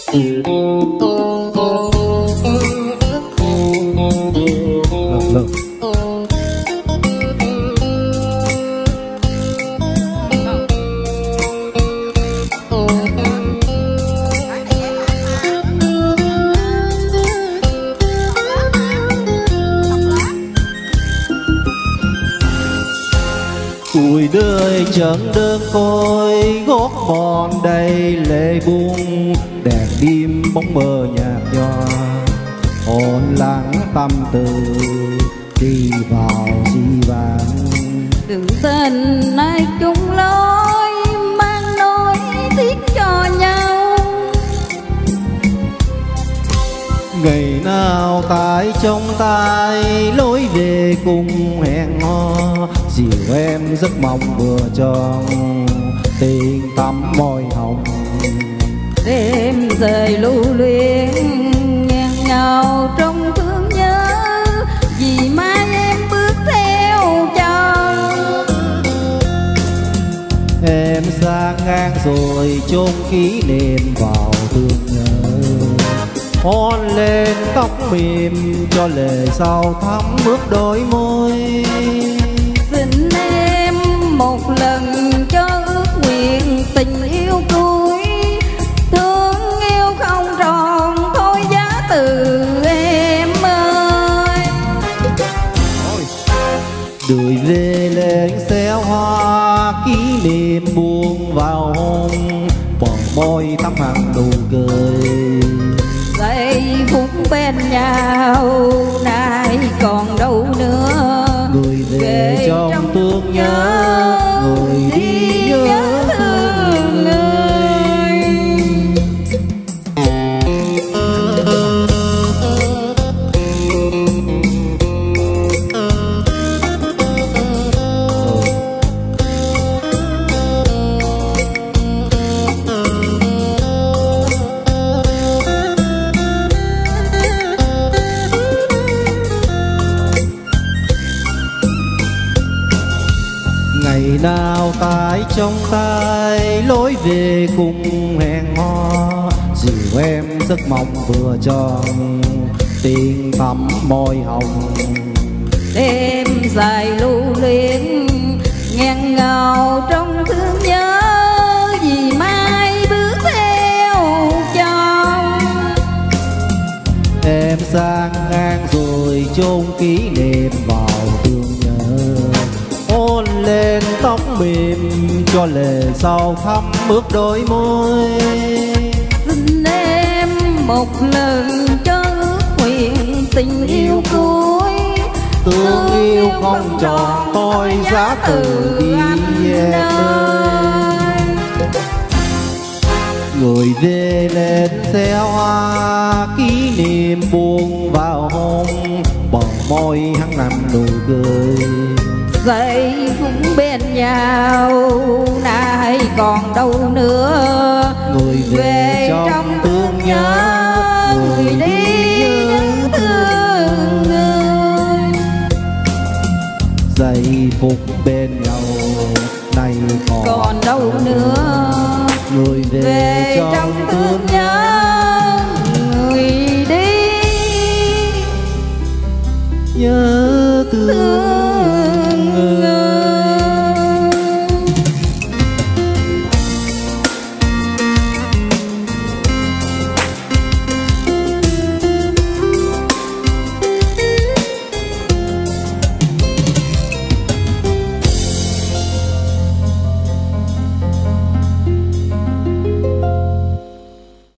Tuổi đời chẳng đơn côi gót mòn đầy lệ buông, đèn đêm bóng mờ nhạt nhòa hồn lắng tâm tư đi vào di vãng. Đừng tình ai chung lối mang nỗi tiếc cho nhau, ngày nào tại trong tay lối về cùng hẹn hò, dìu em giấc mộng vừa tròn tình tắm môi hồng. đêm rời lưu luyến nghẹn ngào trong thương nhớ, vì mai em bước theo chồng. Em sang ngang rồi chôn kỷ niệm vào thương nhớ, hôn lên tóc mềm cho lệ sau thắm bước đôi môi. Xin em một lần cho ước nguyện tình yêu cuối, thương yêu không tròn thôi giá từ em ơi. Đời về lên xe hoa kỷ niệm buông vào hôn, bờ môi thắm hằn nụ cười. Giây phút bên nhau nay còn đâu nữa, Người về trong thương nhớ, người đi nhớ thương người. Ngày nào tại trong tay lối về cùng hẹn hò, dìu em giấc mộng vừa tròn tình thắm môi hồng. Đêm dài lưu luyến nghẹn ngào trong thương nhớ, vì mai bước theo chồng. Em sang ngang rồi chôn kỷ niệm vào thương nhớ, hôn lên tóc mềm cho lệ sau thắm bước đôi môi. Xin em một lần cho ước nguyện tình yêu cuối, Thương yêu không tròn tôi giá từ đi em ơi. Người về lên xe hoa kỷ niệm buông vào hôn, bờ môi hắn nằm nụ cười. Giây phút bên nhau nay còn đâu nữa, Người về trong thương nhớ, người đi nhớ thương người. Giây phút bên nhau nay còn đâu nữa, người về trong